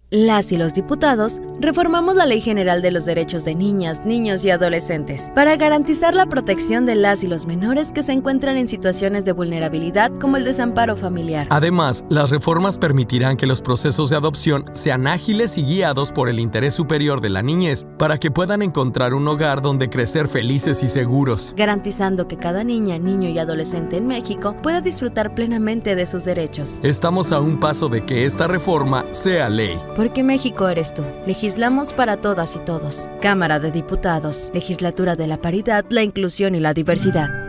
Las y los diputados reformamos la Ley General de los Derechos de Niñas, Niños y Adolescentes para garantizar la protección de las y los menores que se encuentran en situaciones de vulnerabilidad como el desamparo familiar. Además, las reformas permitirán que los procesos de adopción sean ágiles y guiados por el interés superior de la niñez para que puedan encontrar un hogar donde crecer felices y seguros, garantizando que cada niña, niño y adolescente en México pueda disfrutar plenamente de sus derechos. Estamos a un paso de que esta reforma sea ley. Porque México eres tú. Legislamos para todas y todos. Cámara de Diputados. Legislatura de la Paridad, la Inclusión y la Diversidad.